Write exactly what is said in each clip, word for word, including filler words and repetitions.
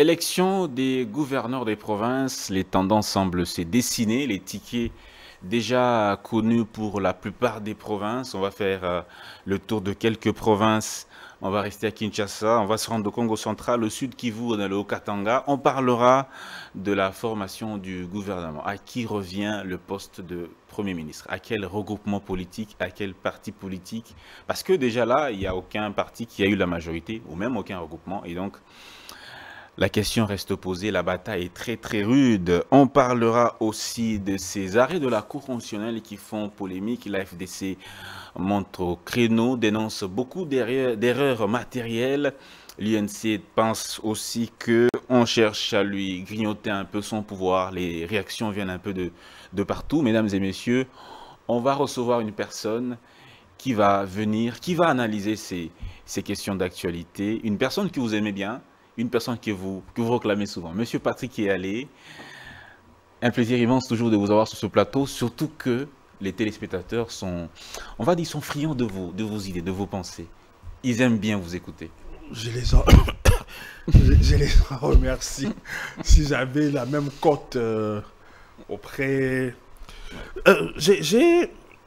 Élection des gouverneurs des provinces, les tendances semblent se dessiner, les tickets déjà connus pour la plupart des provinces. On va faire euh, le tour de quelques provinces. On va rester à Kinshasa, on va se rendre au Congo central, au sud Kivu, dans le Haut-Katanga. On parlera de la formation du gouvernement. À qui revient le poste de Premier ministre? À quel regroupement politique? À quel parti politique? Parce que déjà là, il n'y a aucun parti qui a eu la majorité, ou même aucun regroupement. Et donc, la question reste posée, la bataille est très très rude. On parlera aussi de ces arrêts de la Cour constitutionnelle qui font polémique. La F D C monte au créneau, dénonce beaucoup d'erreurs matérielles. L'U N C pense aussi qu'on cherche à lui grignoter un peu son pouvoir. Les réactions viennent un peu de, de partout. Mesdames et messieurs, on va recevoir une personne qui va venir, qui va analyser ces, ces questions d'actualité. Une personne que vous aimez bien. Une personne que vous, que vous réclamez souvent. Monsieur Patrick Eyalé, un plaisir immense toujours de vous avoir sur ce plateau, surtout que les téléspectateurs sont, on va dire, sont friands de vos, de vos idées, de vos pensées. Ils aiment bien vous écouter. Je les en, je, je les en remercie. Si j'avais la même cote euh, auprès... Euh, J'ai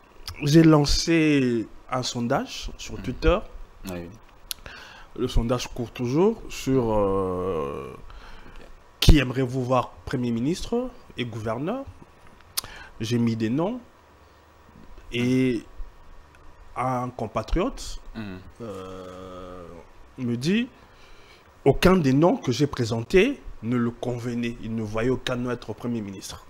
lancé un sondage sur Twitter. Oui. Le sondage court toujours sur euh, qui aimerez-vous voir Premier ministre et gouverneur. J'ai mis des noms et un compatriote mmh. euh, me dit aucun des noms que j'ai présentés ne le convenait. Il ne voyait aucun nom être Premier ministre.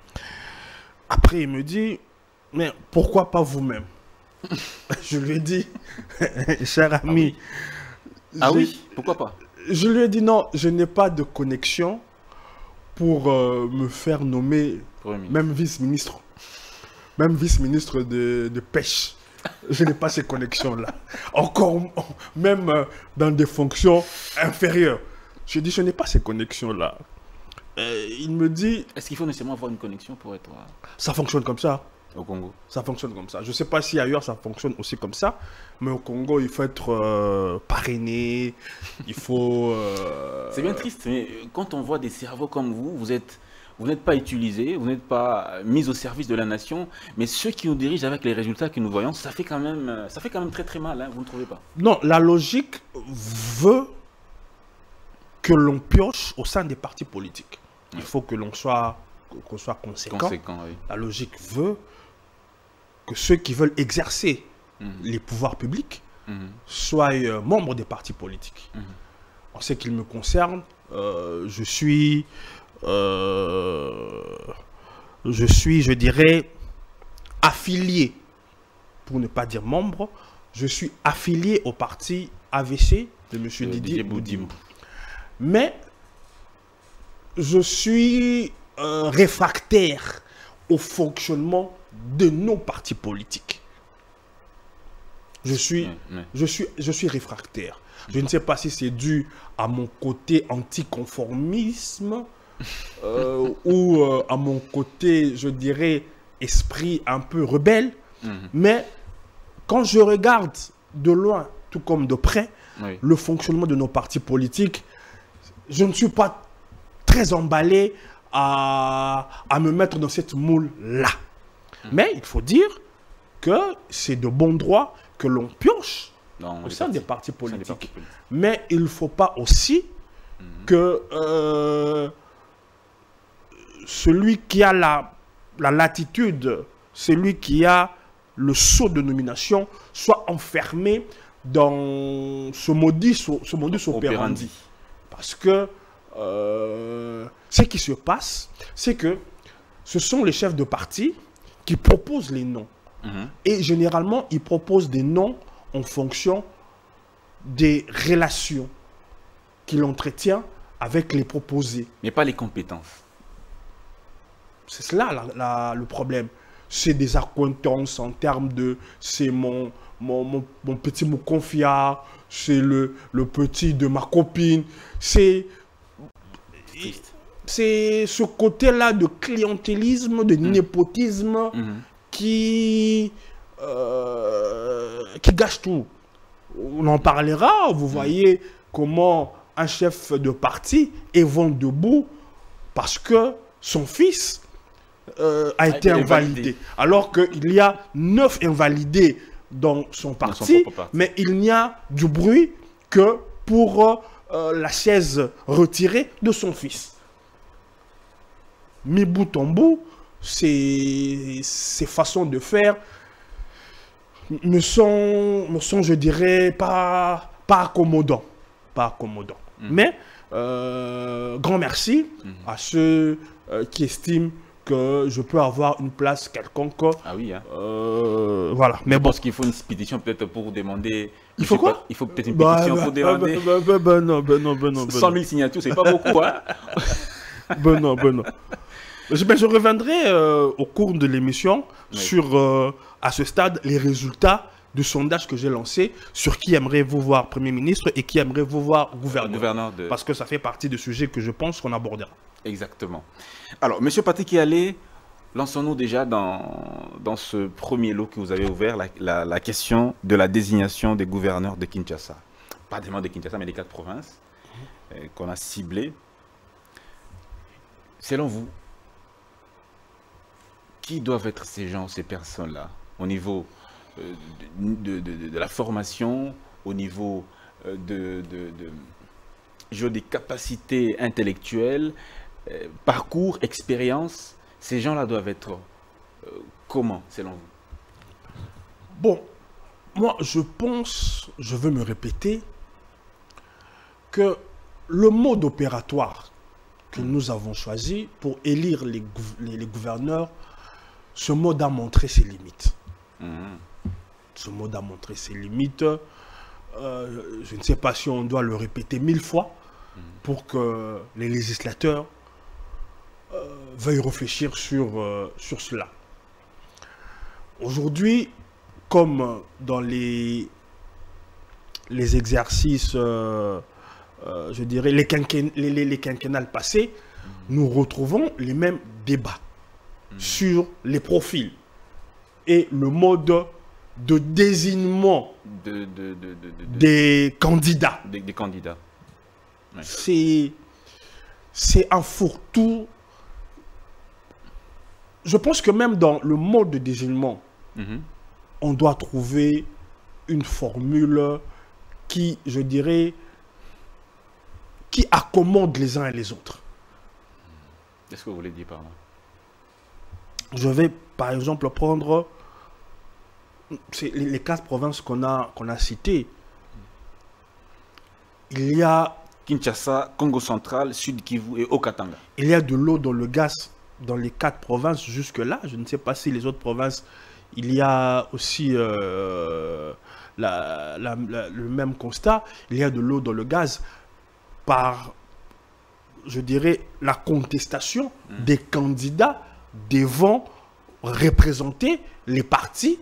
Après, il me dit mais pourquoi pas vous-même? Je lui ai dit cher ami. Ah oui. Ah oui, pourquoi pas? Je lui ai dit non, je n'ai pas de connexion pour euh, me faire nommer même vice-ministre. Même vice-ministre de, de pêche. Je n'ai pas ces connexions-là. Encore, même euh, dans des fonctions inférieures. Je dis, je n'ai pas ces connexions-là. Euh, il me dit... Est-ce qu'il faut nécessairement avoir une connexion pour être... Ça fonctionne comme ça. Au Congo. Ça fonctionne comme ça. Je ne sais pas si ailleurs ça fonctionne aussi comme ça, mais au Congo, il faut être euh, parrainé, il faut... Euh... C'est bien triste, mais quand on voit des cerveaux comme vous, vous êtes, vous n'êtes pas utilisés, vous n'êtes pas mis au service de la nation, mais ceux qui nous dirigent avec les résultats que nous voyons, ça fait quand même, ça fait quand même très très mal, hein, vous ne trouvez pas? Non, la logique veut que l'on pioche au sein des partis politiques. Il oui. faut que l'on soit, qu'on soit conséquent. Conséquent oui. La logique veut que ceux qui veulent exercer mmh. les pouvoirs publics mmh. soient euh, membres des partis politiques. Mmh. En ce qui me concerne, euh, je suis, euh, je suis, je dirais, affilié, pour ne pas dire membre, je suis affilié au parti A V C de M. Didier, Didier Boudimou. Mais je suis euh, réfractaire au fonctionnement de nos partis politiques. Je suis, mmh, mmh. je suis, je suis réfractaire. Je ne sais pas si c'est dû à mon côté anticonformisme euh, ou euh, à mon côté, je dirais, esprit un peu rebelle. Mmh. Mais quand je regarde de loin, tout comme de près, oui. le fonctionnement de nos partis politiques, je ne suis pas très emballé à, à me mettre dans cette moule-là. Mais il faut dire que c'est de bon droit que l'on pioche non, au sein des partis politiques. Des partis politiques. Mais il ne faut pas aussi mmh. que euh, celui qui a la, la latitude, celui qui a le sceau de nomination, soit enfermé dans ce modus, ce modus operandi. Parce que euh, ce qui se passe, c'est que ce sont les chefs de parti qui proposent les noms. Mmh. Et généralement, ils proposent des noms en fonction des relations qu'il entretient avec les proposés. Mais pas les compétences. C'est cela la, la, le problème. C'est des accointances en termes de... C'est mon, mon, mon, mon petit Moukonfia, c'est le, le petit de ma copine. C'est... C'est ce côté-là de clientélisme, de mmh. népotisme mmh. qui, euh, qui gâche tout. On en parlera, vous voyez comment un chef de parti est vent debout parce que son fils euh, a, a été invalidé. invalidé. Alors qu'il y a neuf invalidés dans son parti, dans son parti. Mais il n'y a du bruit que pour euh, la chaise retirée de son fils. Mi bout en bout, ces, ces façons de faire me sont, me sont je dirais, pas, pas accommodants. Pas accommodants. Mmh. Mais, euh, grand merci mmh. à ceux euh, qui estiment que je peux avoir une place quelconque. Ah oui, hein. Euh, voilà. Mais je bon. pense qu'il faut une pétition peut-être pour demander... Il faut quoi pas, Il faut peut-être une pétition bah, pour bah, demander... Bah, bah, bah, non, bah, non, bah, non, bah, cent mille signatures, c'est pas beaucoup, hein. Ben non, ben non. Je, ben je reviendrai euh, au cours de l'émission oui. sur, euh, à ce stade, les résultats du sondage que j'ai lancé sur qui aimerait-vous voir Premier ministre et qui aimerait-vous voir gouverneur. gouverneur de... Parce que ça fait partie des sujets que je pense qu'on abordera. Exactement. Alors, M. Patrick Yalé, lançons-nous déjà dans, dans ce premier lot que vous avez ouvert, la, la, la question de la désignation des gouverneurs de Kinshasa. Pas vraiment de Kinshasa, mais des quatre provinces mmh. euh, qu'on a ciblées. Selon vous, qui doivent être ces gens, ces personnes-là, au niveau euh, de, de, de, de la formation, au niveau euh, de, de, de, de des capacités intellectuelles, euh, parcours, expérience, ces gens-là doivent être euh, comment, selon vous? Bon, moi, je pense, je veux me répéter, que le mode opératoire que nous avons choisi pour élire les, les, les gouverneurs, ce mode a montré ses limites. Mmh. Ce mode a montré ses limites. Euh, je ne sais pas si on doit le répéter mille fois mmh. pour que les législateurs euh, veuillent réfléchir sur, euh, sur cela. Aujourd'hui, comme dans les, les exercices, euh, euh, je dirais, les, quinquén les, les, les quinquennales passés, mmh. nous retrouvons les mêmes débats mmh. sur les profils et le mode de désignement de, de, de, de, de, des candidats. Des, des candidats. Ouais. C'est un fourre-tout. Je pense que même dans le mode de désignement, mmh. on doit trouver une formule qui, je dirais, qui accommode les uns et les autres. Qu'est-ce que vous voulez dire par là? Je vais, par exemple, prendre les, les quatre provinces qu'on a, qu'on a citées. Il y a Kinshasa, Congo central, Sud Kivu et Haut-Katanga. Il y a de l'eau dans le gaz dans les quatre provinces jusque-là. Je ne sais pas si les autres provinces, il y a aussi euh, la, la, la, le même constat. Il y a de l'eau dans le gaz par, je dirais, la contestation mmh. des candidats devant représenter les partis.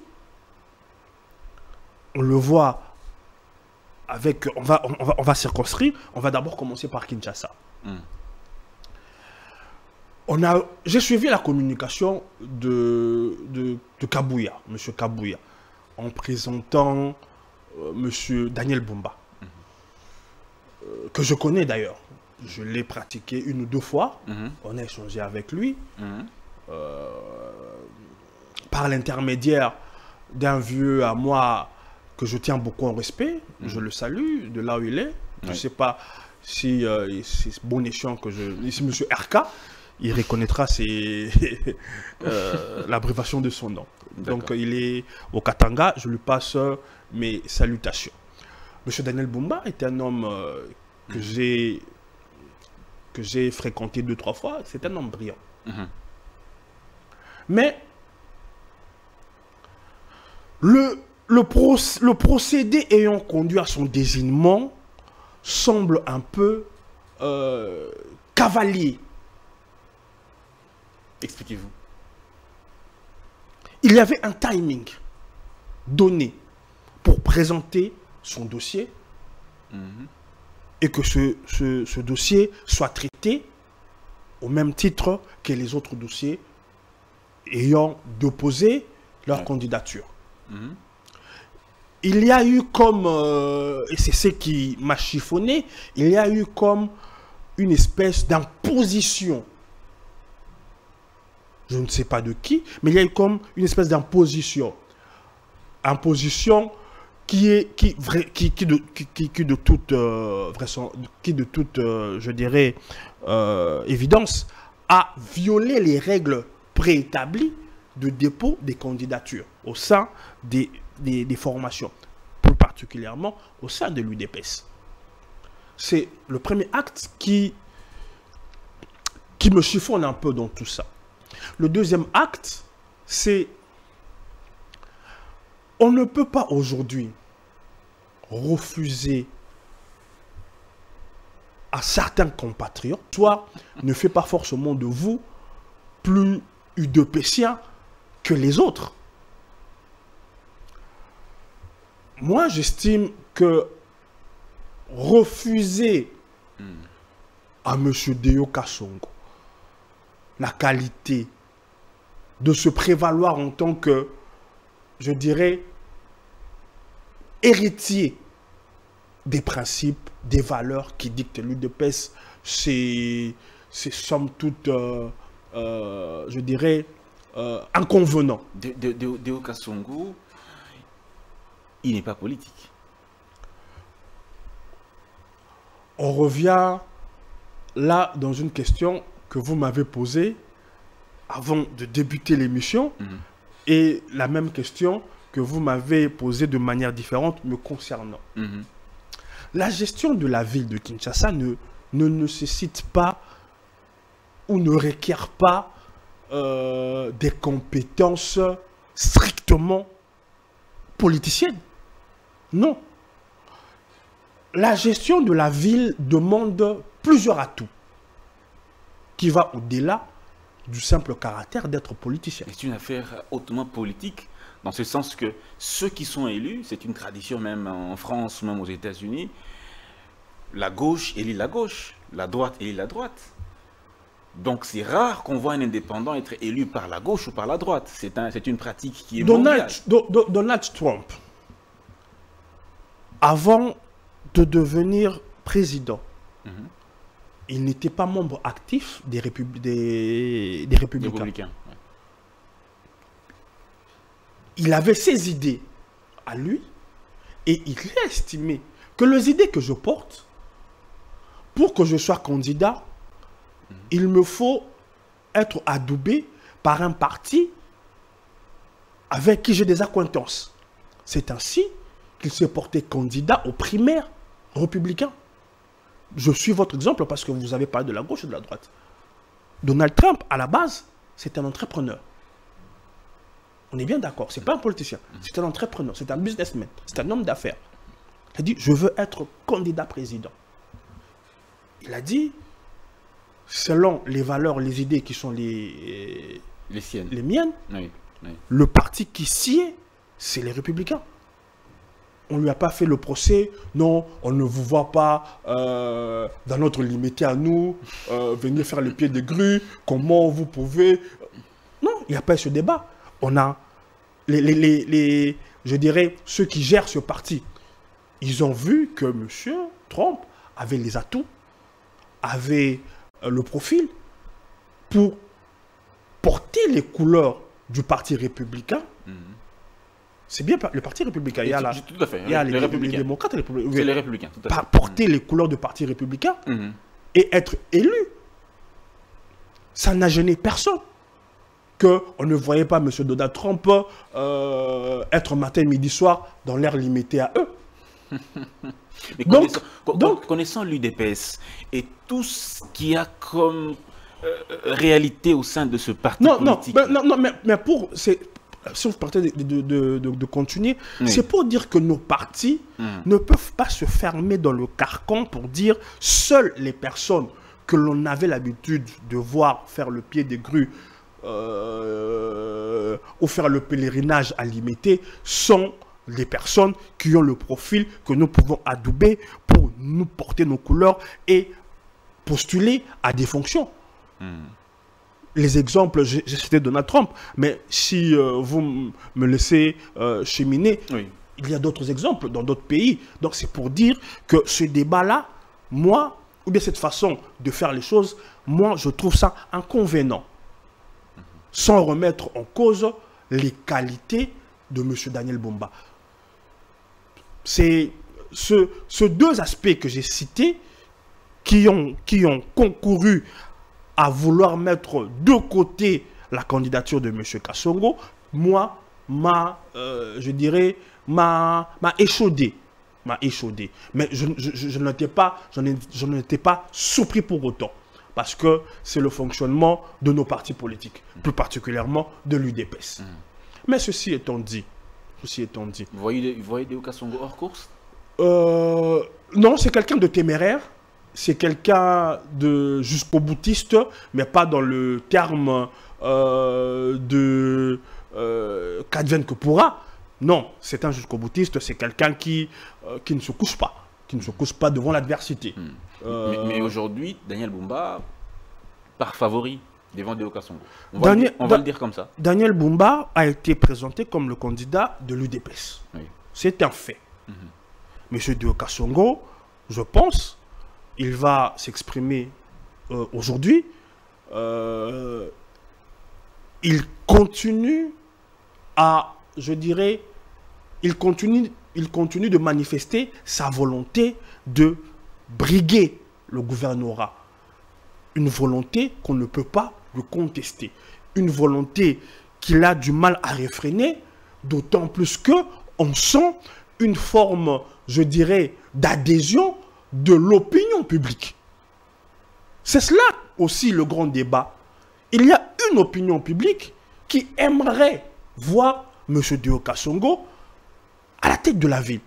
On le voit avec, on va, on va, on va circonscrire, on va d'abord commencer par Kinshasa. Mmh. On a, j'ai suivi la communication de, de, de Kabouya, M. Kabouya, en présentant euh, M. Daniel Bumba, mmh. euh, que je connais d'ailleurs. Je l'ai pratiqué une ou deux fois, mmh. on a échangé avec lui, mmh. euh, par l'intermédiaire d'un vieux à moi que je tiens beaucoup en respect, mmh. je le salue de là où il est. Oui. Je ne sais pas si euh, c'est bon échange que je... Si M. R K, il reconnaîtra euh, l'abréviation de son nom. Donc il est au Katanga, je lui passe mes salutations. M. Daniel Bumba est un homme euh, que mmh. j'ai que j'ai fréquenté deux, trois fois. C'est un homme brillant. Mmh. Mais le, le, pro, le procédé ayant conduit à son désignement semble un peu euh, cavalier. Expliquez-vous. Il y avait un timing donné pour présenter son dossier mmh. et que ce, ce, ce dossier soit traité au même titre que les autres dossiers ayant déposé leur ouais. candidature. Mmh. il y a eu comme, euh, et c'est ce qui m'a chiffonné, il y a eu comme une espèce d'imposition. Je ne sais pas de qui, mais il y a eu comme une espèce d'imposition. Imposition qui est, qui, vrai, qui, qui, de, qui, qui de toute, euh, qui de toute euh, je dirais, euh, évidence, a violé les règles préétablies de dépôt des candidatures au sein des, des, des formations, plus particulièrement au sein de l'U D P E S. C'est le premier acte qui, qui me chiffonne un peu dans tout ça. Le deuxième acte, c'est on ne peut pas aujourd'hui refuser à certains compatriotes, soit ne fait pas forcément de vous plus U D P siens que les autres. Moi, j'estime que refuser mm. à M. Deo Kassongo la qualité de se prévaloir en tant que, je dirais, héritier des principes, des valeurs qui dictent l'U D P E S, c'est, c'est somme toute, euh, euh, je dirais, euh, inconvenant. De, de, de, Deo Kassongo, il n'est pas politique. On revient là dans une question que vous m'avez posée avant de débuter l'émission, mmh. et la même question que vous m'avez posée de manière différente me concernant. Mmh. La gestion de la ville de Kinshasa ne, ne nécessite pas ou ne requiert pas euh, des compétences strictement politiciennes. Non. La gestion de la ville demande plusieurs atouts qui va au-delà du simple caractère d'être politicien. C'est une affaire hautement politique, dans ce sens que ceux qui sont élus, c'est une tradition même en France, même aux États-Unis, la gauche élit la gauche, la droite élit la droite. Donc c'est rare qu'on voit un indépendant être élu par la gauche ou par la droite. C'est un, c'est une pratique qui est Donald, do, do, Donald Trump, avant de devenir président, mm-hmm. il n'était pas membre actif des, Répub des, des Républicains. Des républicains ouais. Il avait ses idées à lui et il a estimé que les idées que je porte, pour que je sois candidat, mmh. il me faut être adoubé par un parti avec qui j'ai des accointances. C'est ainsi qu'il s'est porté candidat aux primaires républicains. Je suis votre exemple parce que vous avez parlé de la gauche et de la droite. Donald Trump, à la base, c'est un entrepreneur. On est bien d'accord, c'est pas un politicien, c'est un entrepreneur, c'est un businessman, c'est un homme d'affaires. Il a dit, je veux être candidat président. Il a dit, selon les valeurs, les idées qui sont les, les, siennes. les miennes, oui, oui. le parti qui sied, c'est les Républicains. On ne lui a pas fait le procès, non, on ne vous voit pas euh, dans notre limité à nous, euh, venir faire le pied de grue, comment vous pouvez... Non, il n'y a pas eu ce débat. On a, les, les, les, les, je dirais, ceux qui gèrent ce parti, ils ont vu que M. Trump avait les atouts, avait euh, le profil pour porter les couleurs du parti républicain. Mm-hmm. C'est bien le parti républicain. Il y a, la, tout à fait, il y a les, les, les, les démocrates et les républicains. C'est les républicains, tout à fait. Porter mm-hmm. les couleurs du parti républicain mm-hmm. et être élu, ça n'a gêné personne. Qu'on ne voyait pas M. Donald Trump euh, être matin, midi, soir dans l'air limité à eux. Mais donc, connaissant, donc, connaissant l'U D P E S et tout ce qu'il y a comme euh, réalité au sein de ce parti non, politique... Non, mais, non, non, mais, mais pour... Si vous partez de, de, de, de, de continuer, oui. c'est pour dire que nos partis mm. ne peuvent pas se fermer dans le carcan pour dire seules les personnes que l'on avait l'habitude de voir faire le pied des grues Euh, ou faire le pèlerinage à limiter sont les personnes qui ont le profil que nous pouvons adouber pour nous porter nos couleurs et postuler à des fonctions. Mm. Les exemples, j'ai cité Donald Trump, mais si euh, vous me laissez euh, cheminer, oui. il y a d'autres exemples dans d'autres pays. Donc c'est pour dire que ce débat-là, moi, ou bien cette façon de faire les choses, moi, je trouve ça inconvénient. Sans remettre en cause les qualités de M. Daniel Bumba. C'est ce, ce deux aspects que j'ai cités qui ont, qui ont concouru à vouloir mettre de côté la candidature de M. Kassongo, moi, m'a, euh, je dirais, m'a échaudé. M'a échaudé. Mais je, je, je, je n'étais pas, je n'étais pas surpris pour autant. Parce que c'est le fonctionnement de nos partis politiques, plus particulièrement de l'U D P S. Mmh. Mais ceci étant dit, ceci étant dit... Vous voyez, vous voyez Deo Kassongo hors course? euh, Non, c'est quelqu'un de téméraire. C'est quelqu'un de jusqu'au boutiste, mais pas dans le terme euh, de euh, qu'advienne que pourra. Non, c'est un jusqu'au boutiste, c'est quelqu'un qui, euh, qui ne se couche pas, qui ne se couche pas devant l'adversité. Mmh. Euh... Mais, mais aujourd'hui, Daniel Bumba part favori devant Deo Kassongo. On, va, Daniel, le, on va le dire comme ça. Daniel Bumba a été présenté comme le candidat de l'U D P S. Oui. C'est un fait. Mmh. Monsieur Deo Kassongo, je pense, il va s'exprimer euh, aujourd'hui. Euh, il continue à, je dirais, il continue, il continue de manifester sa volonté de briguer le gouvernorat. Une volonté qu'on ne peut pas lui contester. Une volonté qu'il a du mal à réfréner, d'autant plus qu'on sent une forme, je dirais, d'adhésion de l'opinion publique. C'est cela aussi le grand débat. Il y a une opinion publique qui aimerait voir M. Deo Kassongo à la tête de la ville.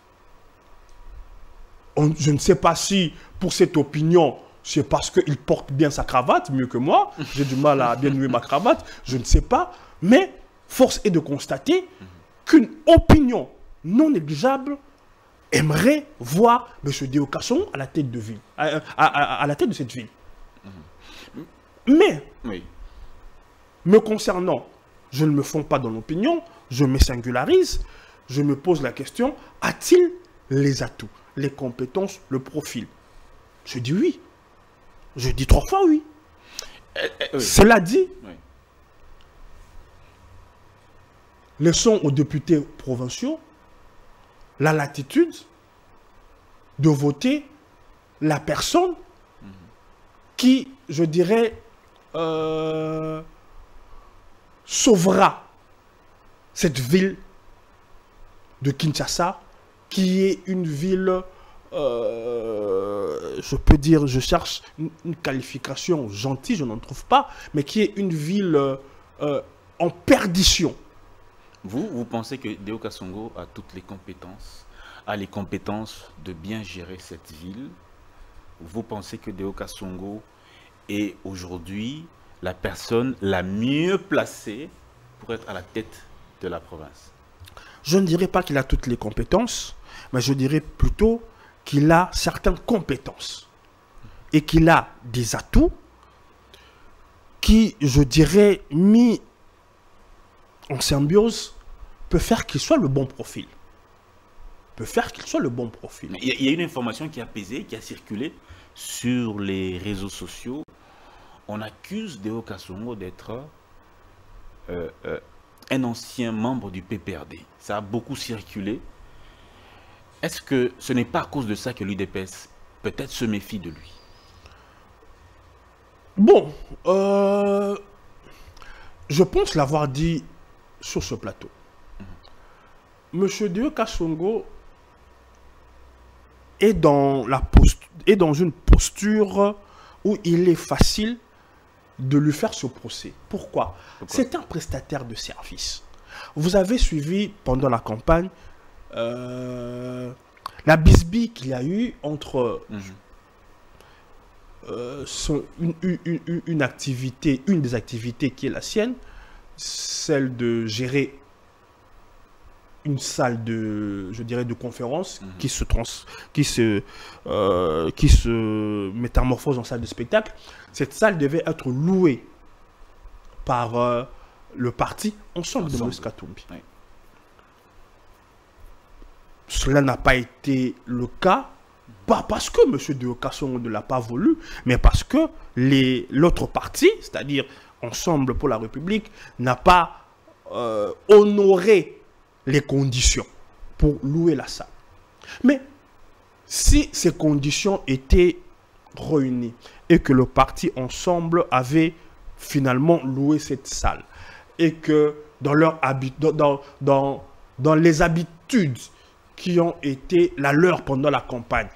On, je ne sais pas si pour cette opinion, c'est parce qu'il porte bien sa cravate, mieux que moi. J'ai du mal à bien nouer ma cravate, je ne sais pas. Mais force est de constater qu'une opinion non négligeable aimerait voir M. Deo Kassongo à la tête de ville, à, à, à, à la tête de cette ville. Mais, oui. me concernant, je ne me fonds pas dans l'opinion, je me singularise, je me pose la question, a-t-il les atouts, les compétences, le profil? Je dis oui. Je dis trois fois oui. Euh, euh, oui. Cela dit, oui. laissons aux députés provinciaux la latitude de voter la personne mmh. qui, je dirais, euh, sauvera cette ville de Kinshasa, qui est une ville, euh, je peux dire, je cherche une, une qualification gentille, je n'en trouve pas, mais qui est une ville euh, en perdition. Vous, vous pensez que Deo Kassongo a toutes les compétences, a les compétences de bien gérer cette ville? Vous pensez que Deo Kassongo est aujourd'hui la personne la mieux placée pour être à la tête de la province? Je ne dirais pas qu'il a toutes les compétences, mais je dirais plutôt qu'il a certaines compétences et qu'il a des atouts qui, je dirais, mis en symbiose, peut faire qu'il soit le bon profil. Peut faire qu'il soit le bon profil. Il y a une information qui a pesé, qui a circulé sur les réseaux sociaux. On accuse Deo Kassongo d'être euh, euh, un ancien membre du P P R D. Ça a beaucoup circulé. Est-ce que ce n'est pas à cause de ça que l'U D P S peut-être se méfie de lui? Bon, euh, je pense l'avoir dit sur ce plateau. Mmh. Monsieur Deo Kassongo est dans, la posture, est dans une posture où il est facile de lui faire ce procès. Pourquoi? Pourquoi? C'est un prestataire de service. Vous avez suivi pendant la campagne euh, la bisbille qu'il y a eu entre mmh. euh, son, une, une, une, une activité, une des activités qui est la sienne, celle de gérer une salle de, je dirais, de conférence mmh. qui se trans, qui se, euh, qui se métamorphose en salle de spectacle. Cette salle devait être louée par euh, le parti Ensemble, Ensemble. de Moïse Katumbi. Oui. cela n'a pas été le cas, pas parce que M. Deoka Songo ne l'a pas voulu, mais parce que l'autre parti, c'est-à-dire Ensemble pour la République, n'a pas euh, honoré les conditions pour louer la salle. Mais si ces conditions étaient réunies et que le parti Ensemble avait finalement loué cette salle et que dans, leur habit, dans, dans, dans les habitudes qui ont été la leur pendant la campagne,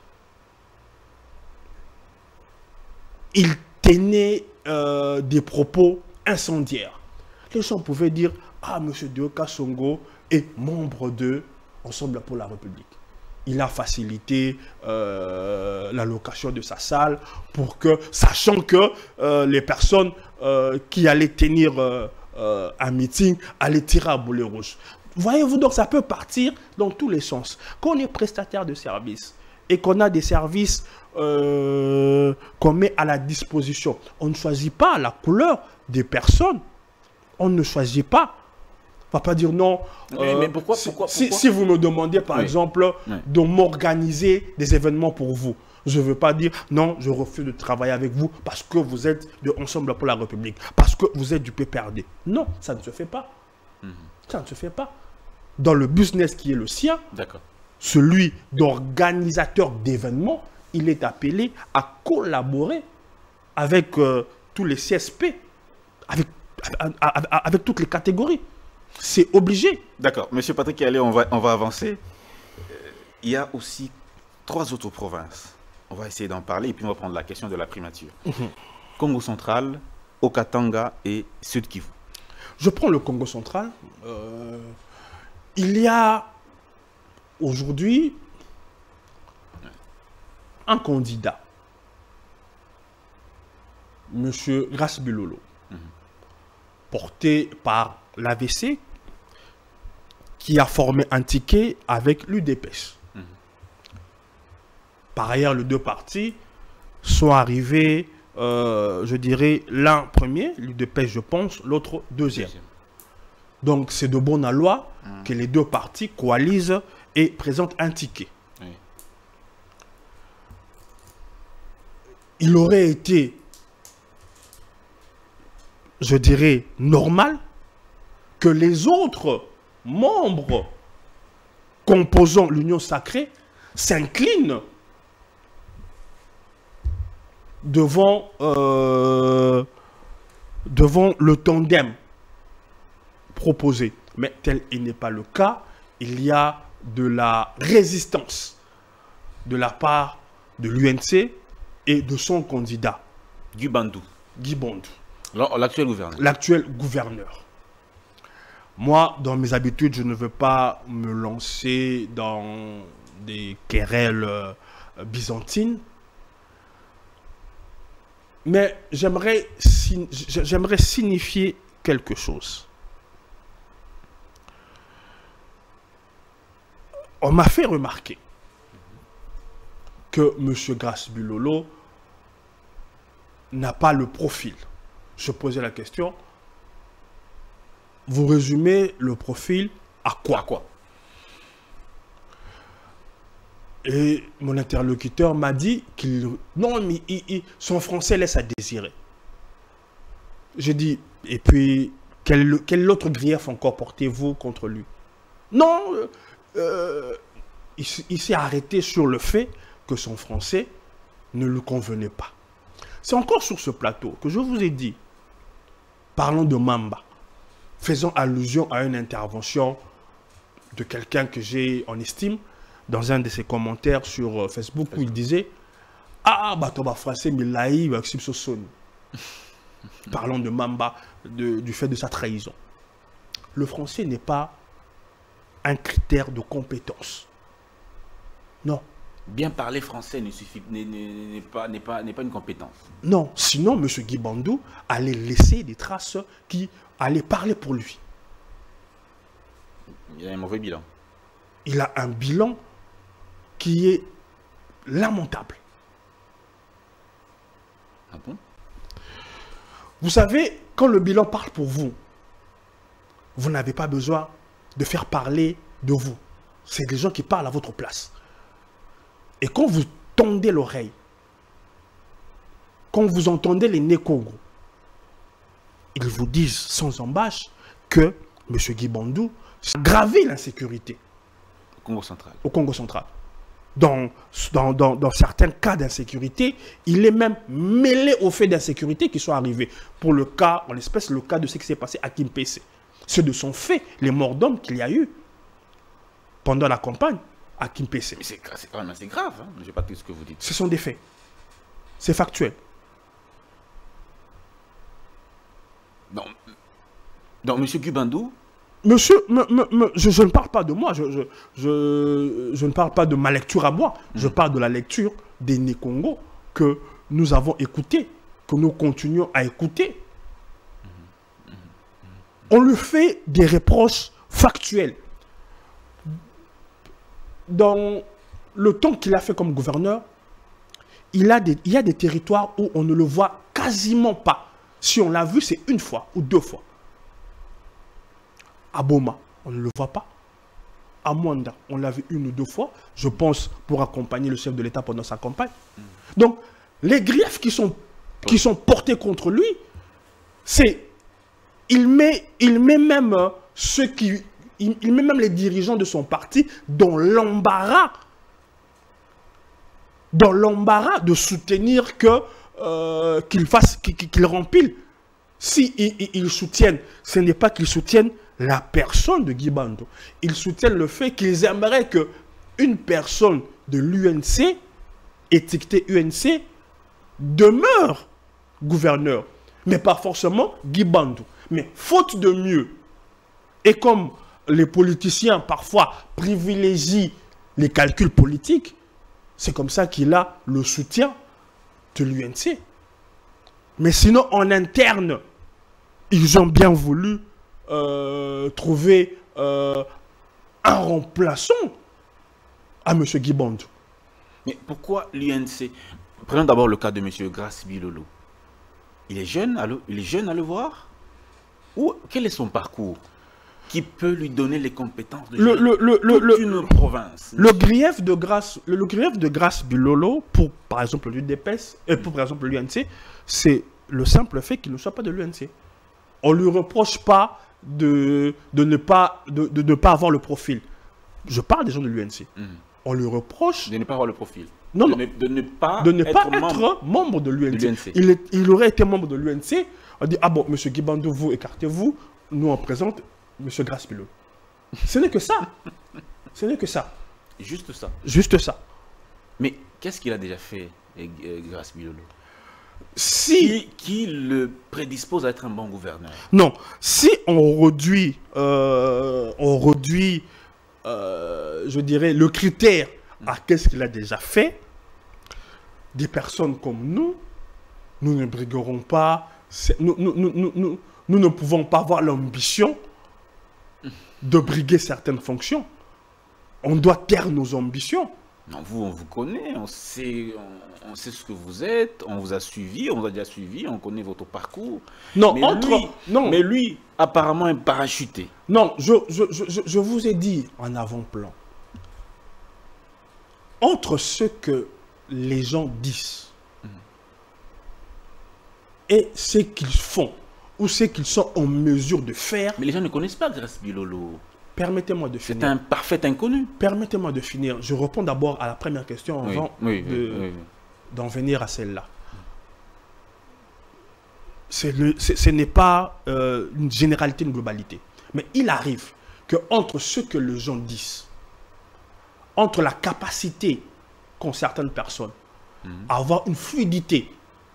ils tenaient euh, des propos incendiaires. Les gens pouvaient dire « Ah, M. Deoka Songo est membre de Ensemble pour la République. Il a facilité euh, la location de sa salle pour que, sachant que euh, les personnes euh, qui allaient tenir euh, euh, un meeting allaient tirer à boulet rouge. » Voyez-vous, donc ça peut partir dans tous les sens. Quand on est prestataire de services et qu'on a des services euh, qu'on met à la disposition, on ne choisit pas la couleur des personnes. On ne choisit pas. On ne va pas dire non. Mais, euh, mais pourquoi, si, pourquoi, si, pourquoi si vous me demandiez, par oui. exemple, oui. de m'organiser des événements pour vous, je ne veux pas dire non, je refuse de travailler avec vous parce que vous êtes de Ensemble pour la République, parce que vous êtes du P P R D. Non, ça ne se fait pas. Mm-hmm. Ça ne se fait pas. Dans le business qui est le sien, celui d'organisateur d'événements, il est appelé à collaborer avec euh, tous les C S P, avec, avec, avec toutes les catégories. C'est obligé. D'accord. Monsieur Patrick Yalé, on va, on va avancer. Il y a aussi trois autres provinces. On va essayer d'en parler et puis on va prendre la question de la primature. Mm-hmm. Congo central, Haut-Katanga et Sud Kivu. Je prends le Congo central. Euh, il y a aujourd'hui un candidat, M. Grace Bilolo, mm-hmm. porté par l'A V C, qui a formé un ticket avec l'U D P S. Mmh. Par ailleurs, les deux partis sont arrivés, euh, je dirais, l'un premier, l'U D P S, je pense, l'autre deuxième. deuxième. Donc, c'est de bonne loi mmh. que les deux partis coalisent et présentent un ticket. Oui. Il aurait été, je dirais, normal que les autres membres composant l'Union sacrée s'inclinent devant, euh, devant le tandem proposé. Mais tel n'est pas le cas. Il y a de la résistance de la part de l'U N C et de son candidat. Guy Bandou. Guy Bandou. L'actuel gouverneur. L'actuel gouverneur. Moi, dans mes habitudes, je ne veux pas me lancer dans des querelles euh, byzantines. Mais j'aimerais j'aimerais signifier quelque chose. On m'a fait remarquer que M. Grace Bilolo n'a pas le profil. Je posais la question. Vous résumez le profil à quoi, à quoi? Et mon interlocuteur m'a dit qu'il... Non, mais il, il, son français laisse à désirer. J'ai dit, et puis, quel, quel autre grief encore portez-vous contre lui? Non, euh, il, il s'est arrêté sur le fait que son français ne lui convenait pas. C'est encore sur ce plateau que je vous ai dit, parlons de Mamba, faisant allusion à une intervention de quelqu'un que j'ai en estime, dans un de ses commentaires sur Facebook, où il disait « Ah, bah, toi, français, mais là, il va parlons de Mamba, de, du fait de sa trahison. Le français n'est pas un critère de compétence. Non. Bien parler français n'est pas, pas, pas une compétence. Non, sinon, M. Guy Bandou allait laisser des traces qui allaient parler pour lui. Il a un mauvais bilan. Il a un bilan qui est lamentable. Ah bon? Vous savez, quand le bilan parle pour vous, vous n'avez pas besoin de faire parler de vous. c'est des gens qui parlent à votre place. Et quand vous tendez l'oreille, quand vous entendez les Nékongo, ils vous disent sans embâche que M. Guy Bandou a aggravé l'insécurité au Congo central. Au Congo central. Dans, dans, dans, dans certains cas d'insécurité, il est même mêlé aux faits d'insécurité qui sont arrivés. Pour le cas, en l'espèce, le cas de ce qui s'est passé à Kimpese. C'est de son fait, les morts d'hommes qu'il y a eu pendant la campagne à Kimpese. C'est quand même assez grave, hein? Je ne sais pas tout ce que vous dites. Ce sont des faits. C'est factuel. Donc, donc M. Guy Bandou, Monsieur, me, me, me, je, je ne parle pas de moi, je, je, je, je ne parle pas de ma lecture à moi, mmh. je parle de la lecture des Nékongo que nous avons écouté, que nous continuons à écouter. Mmh. Mmh. On lui fait des reproches factuels. Dans le temps qu'il a fait comme gouverneur, il, a des, il y a des territoires où on ne le voit quasiment pas. Si on l'a vu, c'est une fois ou deux fois. À Boma, on ne le voit pas. À Mwanda, on l'a vu une ou deux fois, je pense, pour accompagner le chef de l'État pendant sa campagne. Mm. Donc, les griefs qui sont, qui sont portés contre lui, c'est... Il met, il met même euh, ceux qui... Il, il met même les dirigeants de son parti dans l'embarras. Dans l'embarras de soutenir que euh, qu'il fasse, qu'il qu'il rempile. Si ils, ils soutiennent, ce n'est pas qu'ils soutiennent la personne de Guy Bandou. Ils soutiennent le fait qu'ils aimeraient que une personne de l'U N C, étiquetée U N C, demeure gouverneur. Mais pas forcément Guy Bandou. Mais faute de mieux, et comme les politiciens parfois privilégient les calculs politiques, c'est comme ça qu'il a le soutien de l'U N C. Mais sinon, en interne, ils ont bien voulu euh, trouver euh, un remplaçant à M. Guy Bandou. Mais pourquoi l'U N C? Prenons d'abord le cas de M. Grace Bilolo. Il est jeune à le, il est jeune à le voir? Ou quel est son parcours qui peut lui donner les compétences de le, le, le, toute le, une province? Le grief de Grace, le, le grief de Grace Bilolo, pour par exemple l'U D P S, et pour par exemple l'U N C, c'est le simple fait qu'il ne soit pas de l'U N C. On ne lui reproche pas de, de, ne pas, de, de ne pas avoir le profil. Je parle des gens de l'U N C. Mmh. On lui reproche... De ne pas avoir le profil. Non, de, non. Ne, de ne pas de ne être, pas membre, être membre de l'U N C. De l'U N C. Il, est, il aurait été membre de l'U N C. On dit, ah bon, M. Guy Bandou, vous écartez-vous. Nous, on présente M. Grace Bilolo. Ce n'est que ça. Ce n'est que ça. Juste ça. Juste ça. Mais qu'est-ce qu'il a déjà fait, Grace Bilolo? Si... Qui, qui le prédispose à être un bon gouverneur? Non. Si on réduit, euh, on réduit euh, je dirais, le critère à qu'est-ce qu'il a déjà fait, des personnes comme nous, nous ne briguerons pas, nous, nous, nous, nous, nous, nous ne pouvons pas avoir l'ambition de briguer certaines fonctions. On doit taire nos ambitions. Non, vous, on vous connaît, on sait, on, on sait ce que vous êtes, on vous a suivi, on vous a déjà suivi, on connaît votre parcours. Non, mais entre... Lui, non. mais lui, apparemment, est parachuté. Non, je, je, je, je vous ai dit en avant-plan. Entre ce que les gens disent mmh. et ce qu'ils font, ou ce qu'ils sont en mesure de faire... Mais les gens ne connaissent pas Grace Bilolo. Permettez-moi de finir. C'est un parfait inconnu. Permettez-moi de finir. Je réponds d'abord à la première question avant oui, oui, de, oui, oui. d'en venir à celle-là. Ce n'est pas euh, une généralité, une globalité. Mais il arrive qu'entre ce que les gens disent, entre la capacité qu'ont certaines personnes mmh. à avoir une fluidité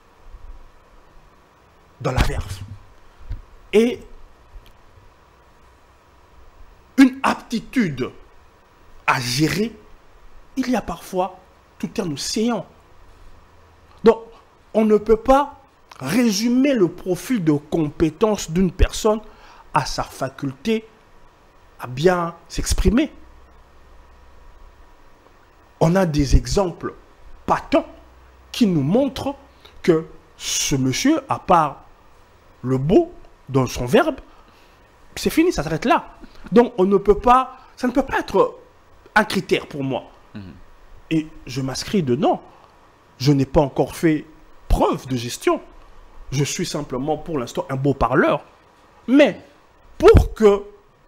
dans la verve et une aptitude à gérer, il y a parfois tout un océan. Donc, on ne peut pas résumer le profil de compétence d'une personne à sa faculté à bien s'exprimer. On a des exemples patents qui nous montrent que ce monsieur, à part le beau dans son verbe, c'est fini, ça s'arrête là. Donc on ne peut pas, ça ne peut pas être un critère pour moi. Mmh. Et je m'inscris dedans. Je n'ai pas encore fait preuve de gestion. Je suis simplement, pour l'instant, un beau parleur. Mais, pour que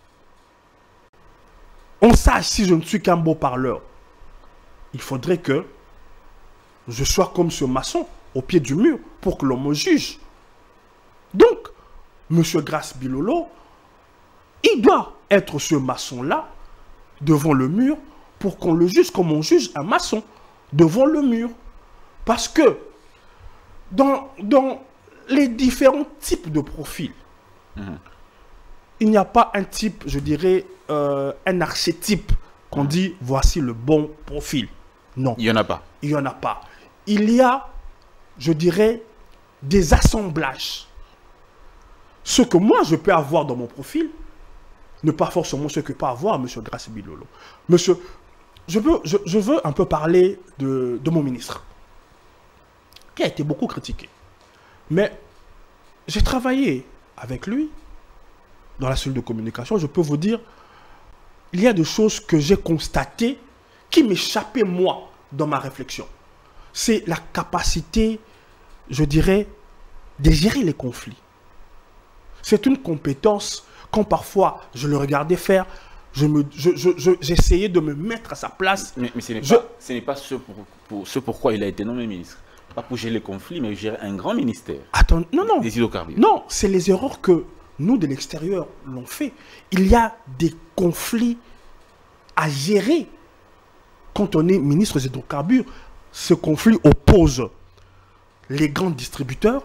on sache si je ne suis qu'un beau parleur, il faudrait que je sois comme ce maçon, au pied du mur, pour que l'on me juge. Donc, M. Grace Bilolo, il doit être ce maçon-là, devant le mur, pour qu'on le juge comme on juge un maçon, devant le mur. Parce que, dans, dans les différents types de profils, mmh. il n'y a pas un type, je dirais, euh, un archétype qu'on mmh. dit, voici le bon profil. Non. Il n'y en a pas. Il n'y en a pas. Il y a, je dirais, des assemblages. Ce que moi, je peux avoir dans mon profil, ne pas forcément ce que peut avoir M. Grace Bilolo. Monsieur, je veux, je, je veux un peu parler de, de mon ministre, qui a été beaucoup critiqué. Mais j'ai travaillé avec lui dans la cellule de communication. Je peux vous dire, il y a des choses que j'ai constatées qui m'échappaient, moi, dans ma réflexion. C'est la capacité, je dirais, de gérer les conflits. C'est une compétence, quand parfois je le regardais faire, je me, je, je, je, j'essayais de me mettre à sa place. Mais, mais ce n'est je... pas, ce n'est pas ce, pour, pour, ce pourquoi il a été nommé ministre. Pas pour gérer les conflits, mais gérer un grand ministère. Attends, non, non. Des hydrocarbures. Non, c'est les erreurs que nous, de l'extérieur, l'ont fait. Il y a des conflits à gérer. Quand on est ministre des hydrocarbures, ce conflit oppose les grands distributeurs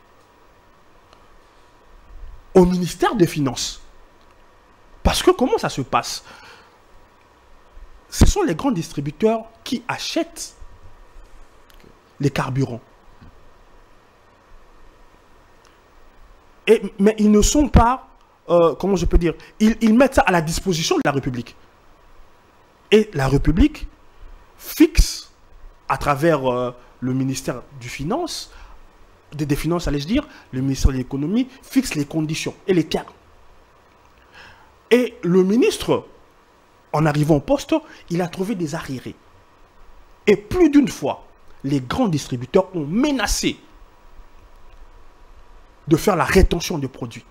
au ministère des Finances. Parce que comment ça se passe? Ce sont les grands distributeurs qui achètent les carburants. Et, mais ils ne sont pas, euh, comment je peux dire, ils, ils mettent ça à la disposition de la République. Et la République fixe, à travers euh, le ministère du Finance, des, des Finances, allais-je dire, le ministère de l'Économie, fixe les conditions et les termes. Et le ministre, en arrivant au poste, il a trouvé des arriérés. Et plus d'une fois, les grands distributeurs ont menacé de faire la rétention des produits.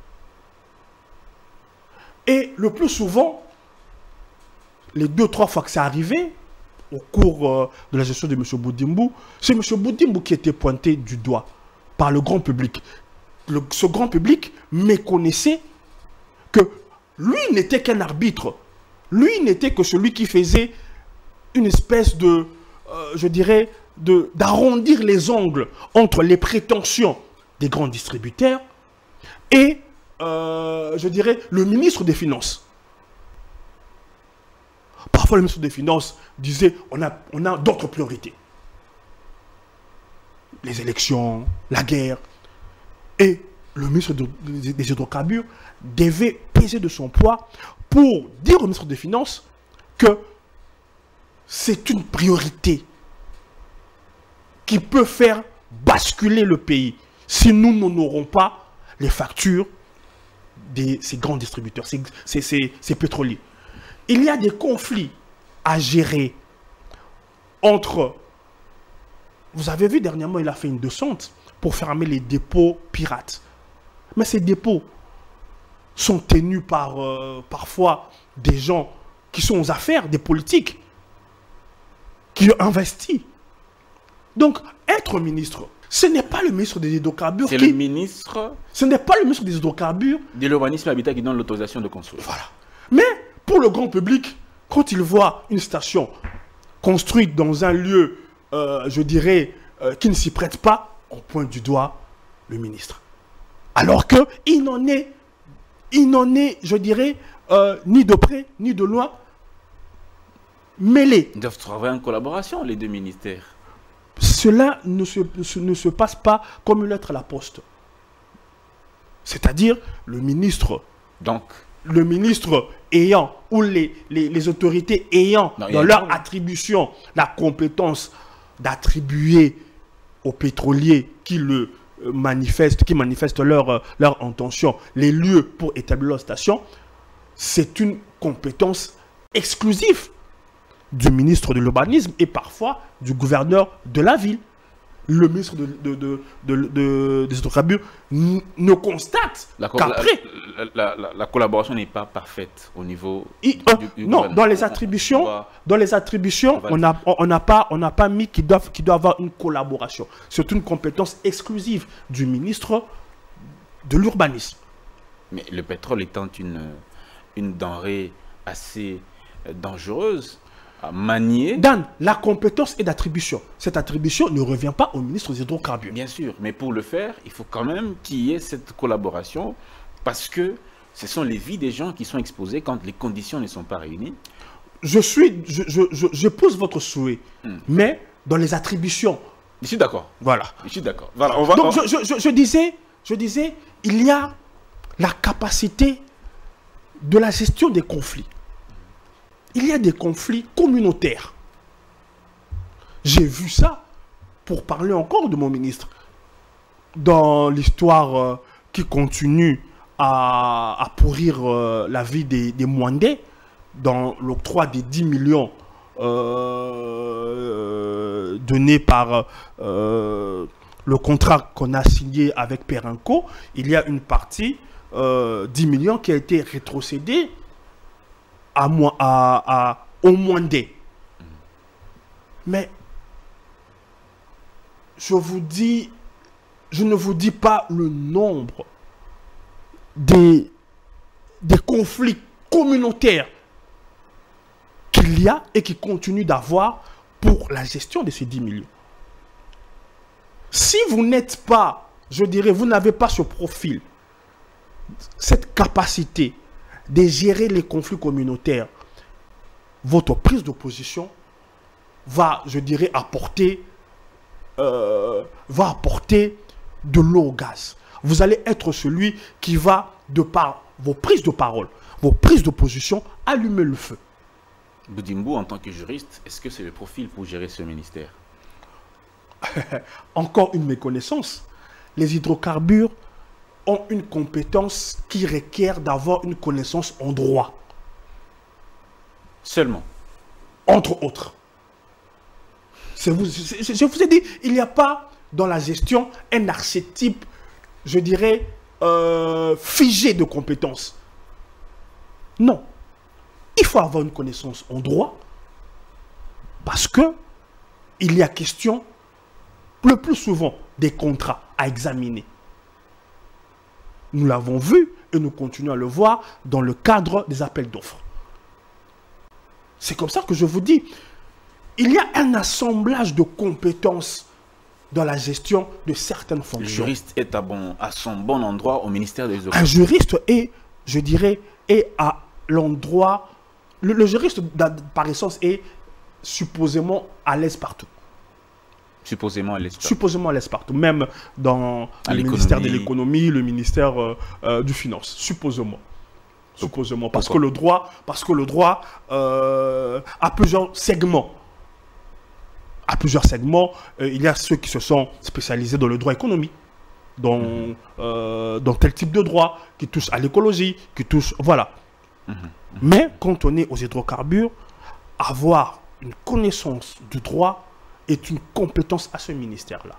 Et le plus souvent, les deux, trois fois que c'est arrivé, au cours euh, de la gestion de M. Boudimbo, c'est M. Boudimbo qui était pointé du doigt par le grand public. Le, ce grand public méconnaissait que lui n'était qu'un arbitre. Lui n'était que celui qui faisait une espèce de, euh, je dirais, de, d'arrondir les angles entre les prétentions des grands distributeurs et, euh, je dirais, le ministre des Finances. Parfois, le ministre des Finances disait on a, on a d'autres priorités. Les élections, la guerre. Et le ministre de, des, des hydrocarbures devait peser de son poids pour dire au ministre des Finances que c'est une priorité qui peut faire basculer le pays si nous n'honorons pas les factures de ces grands distributeurs, ces, ces, ces, ces pétroliers. Il y a des conflits à gérer entre... Vous avez vu dernièrement, il a fait une descente pour fermer les dépôts pirates. Mais ces dépôts sont tenus par euh, parfois des gens qui sont aux affaires, des politiques, qui ont investi. Donc, être ministre, ce n'est pas le ministre des hydrocarbures qui... C'est le ministre... Ce n'est pas le ministre des hydrocarbures... de l'urbanisme et habitat qui donne l'autorisation de construire. Voilà. Mais, pour le grand public, quand il voit une station construite dans un lieu, euh, je dirais, euh, qui ne s'y prête pas, on pointe du doigt le ministre. Alors qu'il n'en est, il n'en est, je dirais, euh, ni de près, ni de loin, mêlé. Ils doivent travailler en collaboration, les deux ministères. Cela ne se, ne se passe pas comme une lettre à la poste. C'est-à-dire, le ministre... Donc... Le ministre ayant, ou les, les, les autorités ayant, non, dans leur attribution, la compétence d'attribuer aux pétroliers qui le manifestent, qui manifestent leur, leur intention, les lieux pour établir leur station, c'est une compétence exclusive du ministre de l'urbanisme et parfois du gouverneur de la ville. Le ministre de, de, de, de, de, des hydrocarbures ne constate qu'après... La, la, la, la collaboration n'est pas parfaite au niveau... Il, euh, du, du non, dans les attributions, on va, dans les attributions on n'a on on pas, on pas mis qu'il doit, qu'il doit avoir une collaboration. C'est une compétence exclusive du ministre de l'urbanisme. Mais le pétrole étant une, une denrée assez dangereuse... manier. Dan, la compétence est d'attribution. Cette attribution ne revient pas au ministre des hydrocarbures. Bien sûr, mais pour le faire, il faut quand même qu'il y ait cette collaboration parce que ce sont les vies des gens qui sont exposées quand les conditions ne sont pas réunies. Je suis, je, je, je, je pose votre souhait, hmm. mais dans les attributions. Je suis d'accord. Voilà. Je suis d'accord. Voilà, on va. Donc on... Je, je, je disais, je disais, il y a la capacité de la gestion des conflits. Il y a des conflits communautaires. J'ai vu ça, pour parler encore de mon ministre, dans l'histoire euh, qui continue à, à pourrir euh, la vie des, des Mwandais, dans l'octroi des dix millions euh, donnés par euh, le contrat qu'on a signé avec Perenco, il y a une partie, euh, dix millions, qui a été rétrocédée À, à, à, au Mwandais. Mais je vous dis, je ne vous dis pas le nombre des, des conflits communautaires qu'il y a et qui continuent d'avoir pour la gestion de ces dix millions. Si vous n'êtes pas, je dirais, vous n'avez pas ce profil, cette capacité de gérer les conflits communautaires, votre prise de position va, je dirais, apporter, euh, va apporter de l'eau au gaz. Vous allez être celui qui va, de par vos prises de parole, vos prises de position, allumer le feu. Boudimbo, en tant que juriste, est-ce que c'est le profil pour gérer ce ministère? Encore une méconnaissance. Les hydrocarbures ont une compétence qui requiert d'avoir une connaissance en droit. Seulement. Entre autres. Vous, je, je vous ai dit, il n'y a pas dans la gestion un archétype, je dirais, euh, figé de compétences. Non. Il faut avoir une connaissance en droit parce que il y a question, le plus souvent, des contrats à examiner. Nous l'avons vu et nous continuons à le voir dans le cadre des appels d'offres. C'est comme ça que je vous dis, il y a un assemblage de compétences dans la gestion de certaines fonctions. Le juriste est à, bon, à son bon endroit au ministère des Occupations. Un juriste est, je dirais, est à l'endroit... Le, le juriste, par essence, est supposément à l'aise partout. Supposément à l'aise partout. Supposément à l'aise partout. Même dans à le ministère de l'économie, le ministère euh, euh, du finance. Supposément. Supposément. Parce que le droit, parce que le droit euh, a plusieurs segments. À plusieurs segments, euh, il y a ceux qui se sont spécialisés dans le droit économique, dans, mmh. euh, dans tel type de droit, qui touche à l'écologie, qui touche... Voilà. Mmh. Mmh. Mais quand on est aux hydrocarbures, avoir une connaissance du droit est une compétence à ce ministère-là.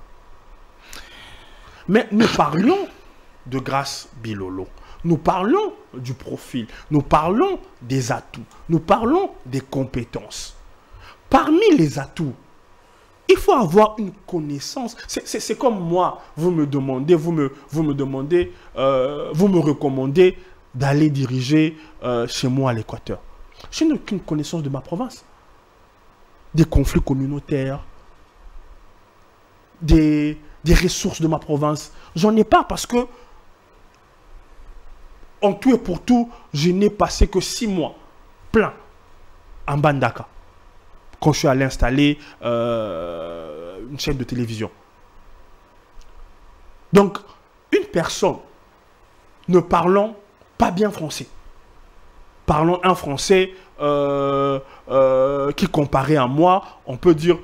Mais nous parlons de Grace Bilolo. Nous parlons du profil. Nous parlons des atouts. Nous parlons des compétences. Parmi les atouts, il faut avoir une connaissance. C'est comme moi, vous me demandez, vous me, vous me demandez, euh, vous me recommandez d'aller diriger euh, chez moi à l'Équateur. Je n'ai aucune connaissance de ma province. Des conflits communautaires, des, des ressources de ma province. J'en ai pas parce que, en tout et pour tout, je n'ai passé que six mois plein en Mbandaka. Quand je suis allé installer euh, une chaîne de télévision. Donc, une personne ne parlant pas bien français, parlant un français euh, euh, qui, comparé à moi, on peut dire,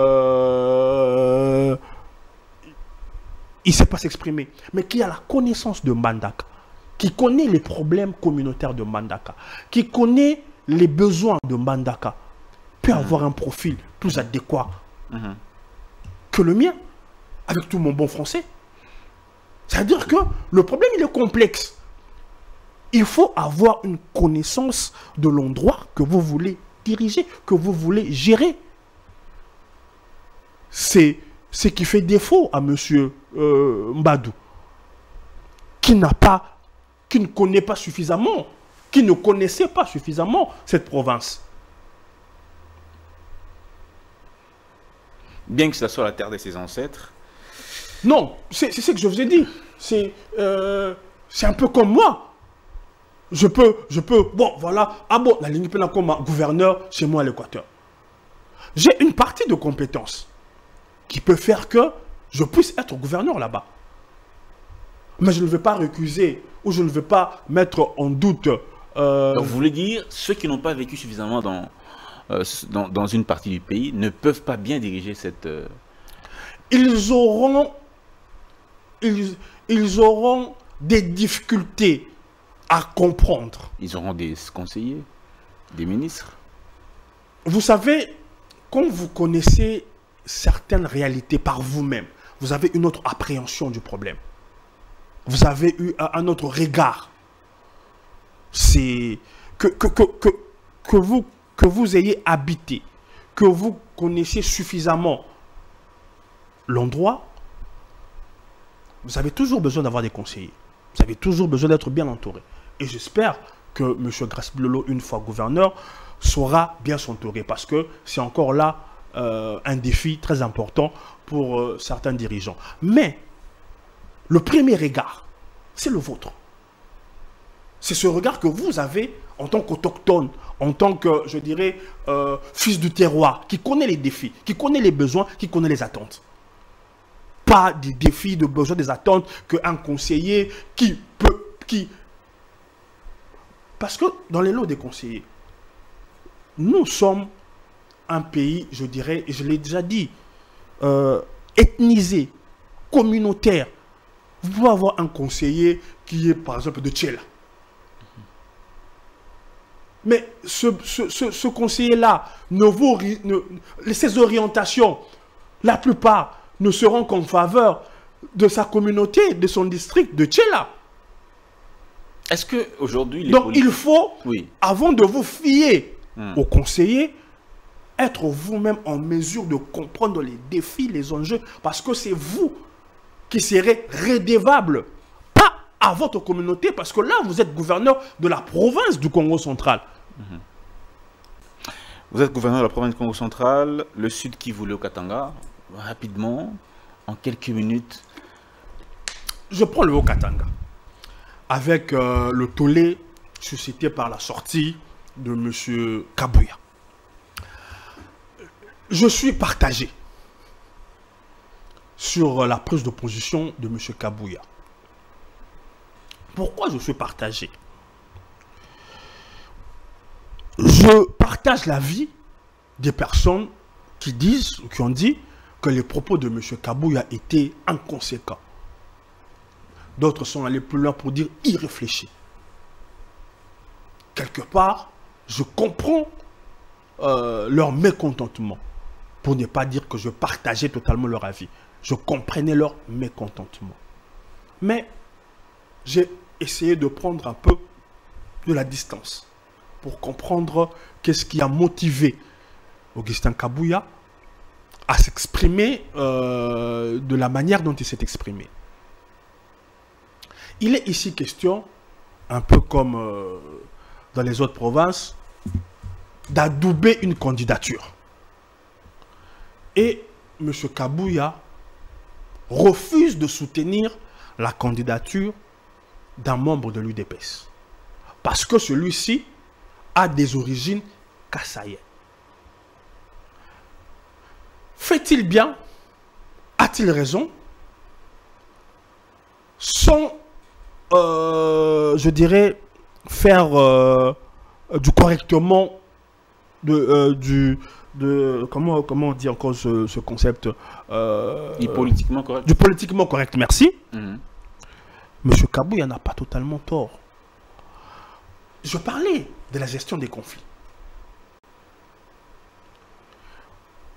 euh, il ne sait pas s'exprimer, mais qui a la connaissance de Mbandaka, qui connaît les problèmes communautaires de Mbandaka, qui connaît les besoins de Mbandaka, peut mmh. avoir un profil plus adéquat mmh. que le mien, avec tout mon bon français. C'est-à-dire que le problème, il est complexe. Il faut avoir une connaissance de l'endroit que vous voulez diriger, que vous voulez gérer. C'est ce qui fait défaut à M. Euh, Mbadou, qui n'a pas, qui ne connaît pas suffisamment, qui ne connaissait pas suffisamment cette province. Bien que ce soit la terre de ses ancêtres. Non, c'est ce que je vous ai dit. C'est euh, un peu comme moi. Je peux, je peux, bon, voilà. Ah bon, la ligne pénale comme gouverneur chez moi à l'Équateur. J'ai une partie de compétences qui peut faire que je puisse être gouverneur là-bas. Mais je ne vais pas récuser ou je ne vais pas mettre en doute. Euh... Donc, vous voulez dire, ceux qui n'ont pas vécu suffisamment dans, euh, dans, dans une partie du pays ne peuvent pas bien diriger cette... Euh... Ils auront, ils, ils auront des difficultés à comprendre. Ils auront des conseillers, des ministres. Vous savez, quand vous connaissez certaines réalités par vous-même, vous avez une autre appréhension du problème. Vous avez eu un autre regard. C'est que, que, que, que, que, vous, que vous ayez habité, que vous connaissiez suffisamment l'endroit, vous avez toujours besoin d'avoir des conseillers. Vous avez toujours besoin d'être bien entouré. Et j'espère que M. Grace-Blolo, une fois gouverneur, saura bien s'entourer. Parce que c'est encore là euh, un défi très important pour euh, certains dirigeants. Mais le premier regard, c'est le vôtre. C'est ce regard que vous avez en tant qu'autochtone, en tant que, je dirais, euh, fils du terroir, qui connaît les défis, qui connaît les besoins, qui connaît les attentes. Pas des défis, de besoins, des attentes qu'un conseiller qui peut... Qui... Parce que dans les lots des conseillers, nous sommes un pays, je dirais, et je l'ai déjà dit, euh, ethnisé, communautaire. Vous pouvez avoir un conseiller qui est, par exemple, de Tchela. Mais ce, ce, ce, ce conseiller-là, ne vaut, ne, ses orientations, la plupart ne seront qu'en faveur de sa communauté, de son district, de Tchela. Est-ce qu'aujourd'hui... Donc il faut, oui. avant de vous fier hum. aux conseillers, être vous-même en mesure de comprendre les défis, les enjeux, parce que c'est vous qui serez redevable, pas à votre communauté, parce que là, vous êtes gouverneur de la province du Congo central. Hum. Vous êtes gouverneur de la province du Congo central, le sud Kivu, le Katanga, rapidement, en quelques minutes. Je prends le Haut-Katanga. Avec euh, le tollé suscité par la sortie de M. Kabuya. Je suis partagé sur la prise de position de M. Kabuya. Pourquoi je suis partagé? Je partage l'avis des personnes qui disent, qui ont dit que les propos de M. Kabuya étaient inconséquents. D'autres sont allés plus loin pour dire irréfléchi. Quelque part, je comprends euh, leur mécontentement. Pour ne pas dire que je partageais totalement leur avis. Je comprenais leur mécontentement. Mais j'ai essayé de prendre un peu de la distance pour comprendre qu'est-ce qui a motivé Augustin Kabuya à s'exprimer euh, de la manière dont il s'est exprimé. Il est ici question, un peu comme euh, dans les autres provinces, d'adouber une candidature. Et M. Kabuya refuse de soutenir la candidature d'un membre de l'U D P S. Parce que celui-ci a des origines kassaïennes. Fait-il bien? A-t-il raison? Sans, euh, je dirais, faire euh, du correctement, de, euh, du, de, comment, comment on dit encore ce, ce concept euh, Du politiquement correct. Du politiquement correct, merci. Mm-hmm. M. Kabuya n'a pas totalement tort. Je parlais de la gestion des conflits.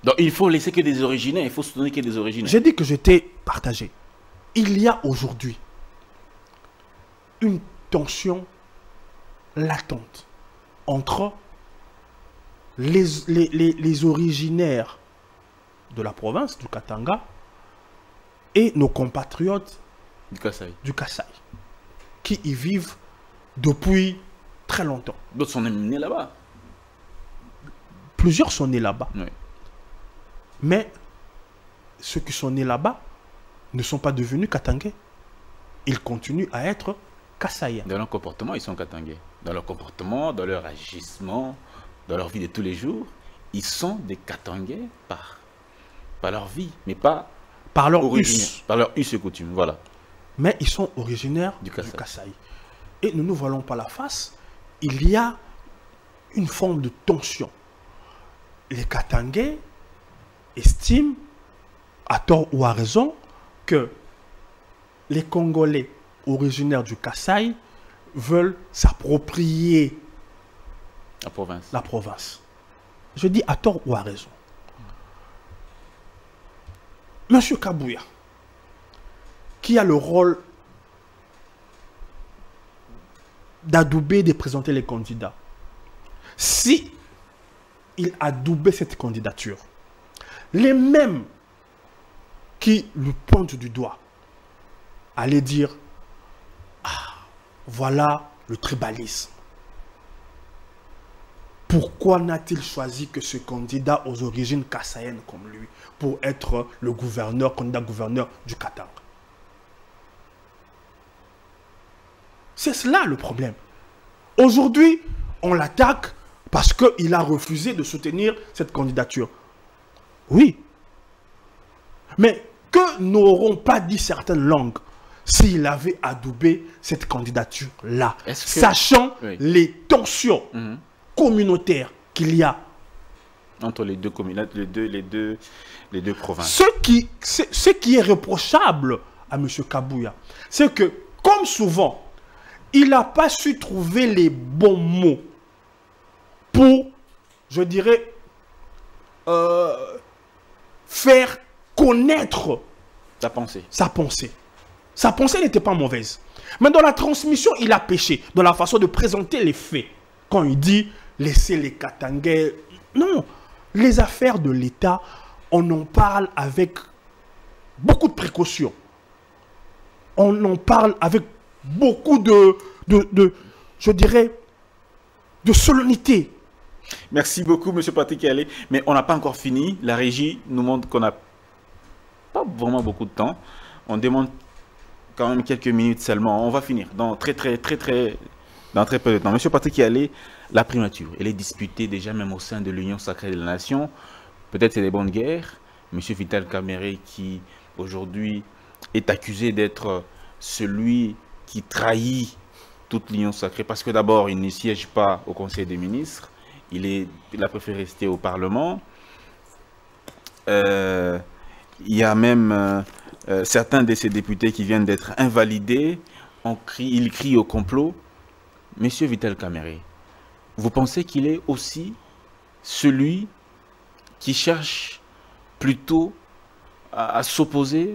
Donc il faut laisser que des originaires, il faut soutenir que des originaires. J'ai dit que j'étais partagé. Il y a aujourd'hui une tension latente entre les, les, les, les originaires de la province, du Katanga, et nos compatriotes Du Kasaï. du Kasaï, qui y vivent depuis très longtemps. D'autres sont nés là-bas. Plusieurs sont nés là-bas. Oui. Mais ceux qui sont nés là-bas ne sont pas devenus Katangais. Ils continuent à être Kasaïens. Dans leur comportement, ils sont Katangais. Dans leur comportement, dans leur agissement, dans leur vie de tous les jours, ils sont des Katangais par, par leur vie, mais pas Par leur originaires, us. par leur us et coutumes. Voilà. Mais ils sont originaires Du du Kasaï. Kasaï. Et ne nous voilons pas la face, il y a une forme de tension. Les Katangais estiment, à tort ou à raison, que les Congolais originaires du Kasaï veulent s'approprier La province. la province. Je dis à tort ou à raison. Monsieur Kabouya, qui a le rôle d'adouber, de présenter les candidats, si il adoubait cette candidature, les mêmes qui lui pointent du doigt allaient dire « Ah, voilà le tribalisme. Pourquoi n'a-t-il choisi que ce candidat aux origines kassaïennes comme lui pour être le gouverneur, candidat gouverneur du Katanga ?» C'est cela le problème. Aujourd'hui, on l'attaque parce qu'il a refusé de soutenir cette candidature. Oui. Mais que n'auront pas dit certaines langues s'il avait adoubé cette candidature-là, Que... sachant oui. les tensions mm-hmm. communautaires qu'il y a entre les deux communautés, les deux, les deux, les deux provinces. Ce qui, ce qui est reprochable à M. Kabouya, c'est que, comme souvent, il n'a pas su trouver les bons mots pour, je dirais, euh, faire connaître sa pensée. Sa pensée. Sa pensée n'était pas mauvaise. Mais dans la transmission, il a péché. Dans la façon de présenter les faits. Quand il dit, laissez les Katangais. Non. Les affaires de l'État, on en parle avec beaucoup de précautions. On en parle avec beaucoup de, de, de je dirais, de solennité. Merci beaucoup, M. Patrick Yalé. Mais on n'a pas encore fini. La régie nous montre qu'on n'a pas vraiment beaucoup de temps. On demande quand même quelques minutes seulement. On va finir dans très, très, très, très, dans très peu de temps. M. Patrick Yalé, la primature, elle est disputée déjà même au sein de l'Union sacrée de la Nation. Peut-être c'est des bonnes guerres. M. Vital Kamerhe qui aujourd'hui est accusé d'être celui qui trahit toute l'Union sacrée. Parce que d'abord, il ne siège pas au Conseil des ministres. Il, est, il a préféré rester au Parlement. Euh, il y a même euh, euh, certains de ces députés qui viennent d'être invalidés. On crie, ils crient au complot. Monsieur Vital Kamerhe, vous pensez qu'il est aussi celui qui cherche plutôt à, à s'opposer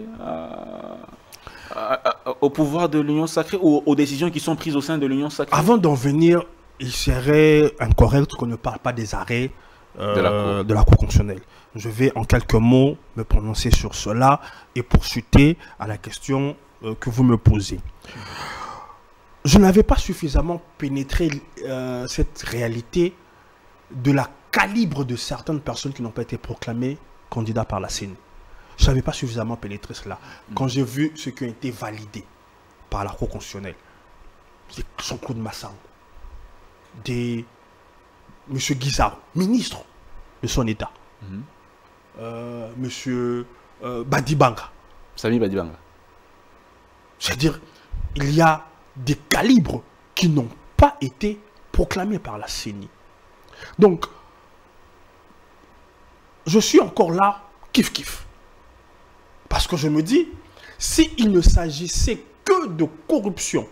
au pouvoir de l'Union sacrée ou aux décisions qui sont prises au sein de l'Union sacrée? Avant d'en venir, il serait incorrect qu'on ne parle pas des arrêts euh, de, la cour. de la Cour constitutionnelle. Je vais en quelques mots me prononcer sur cela et poursuiter à la question euh, que vous me posez. Je n'avais pas suffisamment pénétré euh, cette réalité de la calibre de certaines personnes qui n'ont pas été proclamées candidats par la C E N I. Je n'avais pas suffisamment pénétré cela. Mmh. Quand j'ai vu ce qui a été validé par la Cour constitutionnelle, son coup de Massango, des M. Guizard, ministre de son État, mmh. euh, M. Euh, Badibanga. Sami Badibanga. C'est-à-dire, il y a des calibres qui n'ont pas été proclamés par la C E N I. Donc, je suis encore là, kiff kiff. Parce que je me dis, s'il ne s'agissait que de corruption,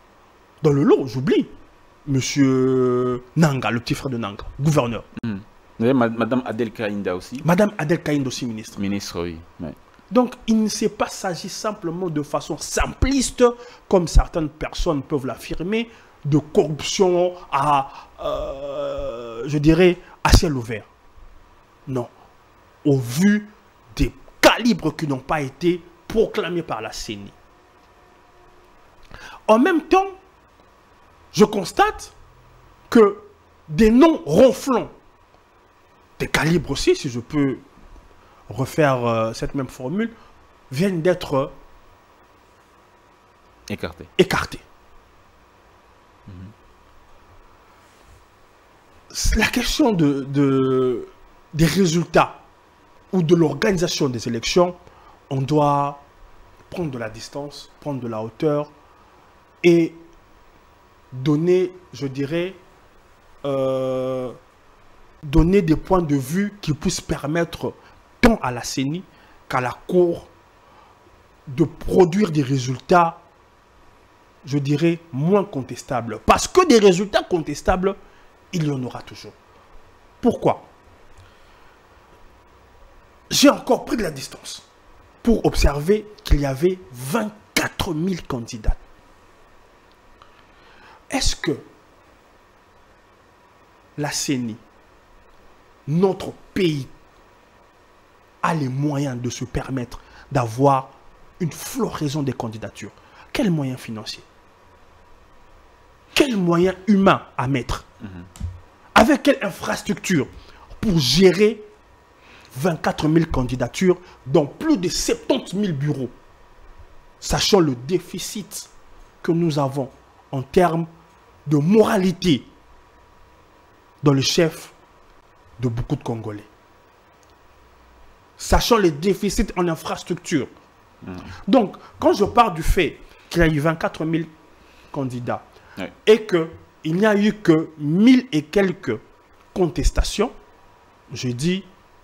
dans le lot, j'oublie, M. Nanga, le petit frère de Nanga, gouverneur. Mm. Vous avez Madame Adel Kaïnda aussi. Madame Adel Kaïnda aussi, ministre. Ministre, oui. Ouais. Donc, il ne s'est pas s'agit simplement de façon simpliste, comme certaines personnes peuvent l'affirmer, de corruption à, euh, je dirais, à ciel ouvert. Non. Au vu des calibres qui n'ont pas été proclamés par la C E N I. En même temps, je constate que des noms ronflants, des calibres aussi, si je peux refaire euh, cette même formule, viennent d'être écartés. écartés. Mm-hmm. La question de, de, des résultats ou de l'organisation des élections, on doit prendre de la distance, prendre de la hauteur et donner, je dirais, euh, donner des points de vue qui puissent permettre tant à la C E N I qu'à la Cour de produire des résultats, je dirais, moins contestables. Parce que des résultats contestables, il y en aura toujours. Pourquoi? J'ai encore pris de la distance pour observer qu'il y avait vingt-quatre mille candidats. Est-ce que la C E N I, notre pays, a les moyens de se permettre d'avoir une floraison des candidatures? Quels moyens financiers? Quels moyens humains à mettre? Mm-hmm. Avec quelle infrastructure pour gérer vingt-quatre mille candidatures dans plus de soixante-dix mille bureaux, sachant le déficit que nous avons en termes de moralité dans le chef de beaucoup de Congolais. Sachant les déficits en infrastructure. Mmh. Donc, quand je pars du fait qu'il y a eu vingt-quatre mille candidats ouais. et qu'il n'y a eu que mille et quelques contestations, je dis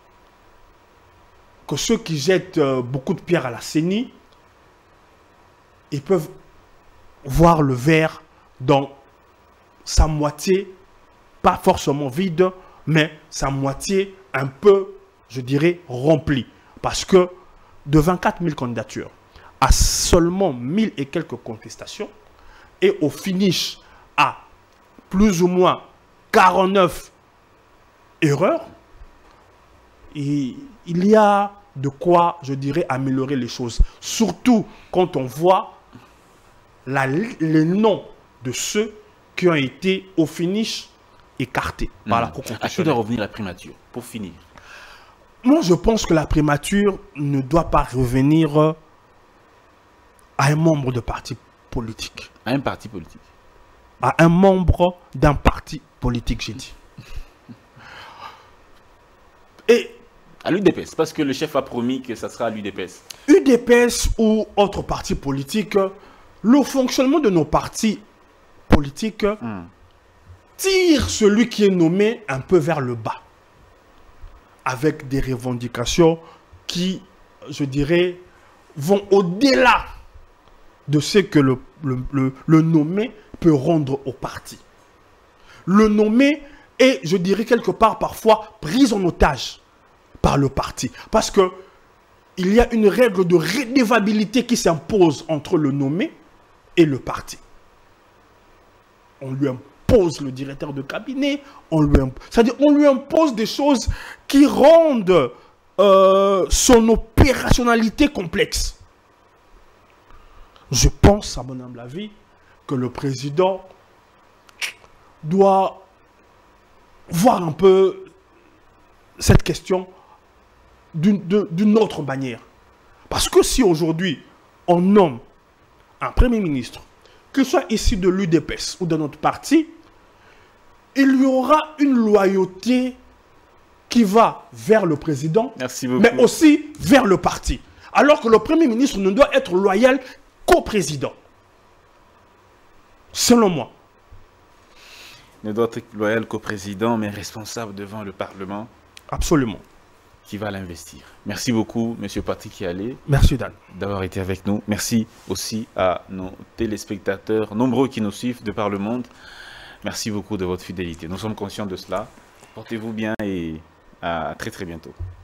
que ceux qui jettent euh, beaucoup de pierres à la C E N I, ils peuvent voir le verre dans sa moitié, pas forcément vide, mais sa moitié un peu, je dirais, remplie. Parce que de vingt-quatre mille candidatures à seulement mille et quelques contestations, et au finish à plus ou moins quarante-neuf erreurs, et il y a de quoi, je dirais, améliorer les choses. Surtout quand on voit la, les noms de ceux qui ont été au finish écartés mmh. par la Cour constitutionnelle. À qui doit revenir la primature, pour finir? Moi, je pense que la primature ne doit pas revenir à un membre de parti politique. À un parti politique? À un membre d'un parti politique, j'ai dit. Et à l'U D P S, parce que le chef a promis que ça sera à l'U D P S. U D P S ou autre parti politique, le fonctionnement de nos partis politiques mmh. tire celui qui est nommé un peu vers le bas, avec des revendications qui, je dirais, vont au-delà de ce que le, le, le, le nommé peut rendre au parti. Le nommé est, je dirais, quelque part parfois pris en otage par le parti. Parce que il y a une règle de redevabilité qui s'impose entre le nommé et le parti. On lui impose le directeur de cabinet, on lui impose, c'est-à-dire on lui impose des choses qui rendent euh, son opérationnalité complexe. Je pense, à mon humble avis, que le président doit voir un peu cette question d'une autre manière. Parce que si aujourd'hui, on nomme un Premier ministre, que ce soit ici de l'U D P S ou de notre parti, il y aura une loyauté qui va vers le président, Merci beaucoup. mais aussi vers le parti. Alors que le Premier ministre ne doit être loyal qu'au président. Selon moi. Ne doit être loyal qu'au président, mais responsable devant le Parlement. Absolument. Qui va l'investir. Merci beaucoup, M. Patrick Yalé. Merci, Dan. D'avoir été avec nous. Merci aussi à nos téléspectateurs, nombreux qui nous suivent de par le monde. Merci beaucoup de votre fidélité. Nous sommes conscients de cela. Portez-vous bien et à très très bientôt.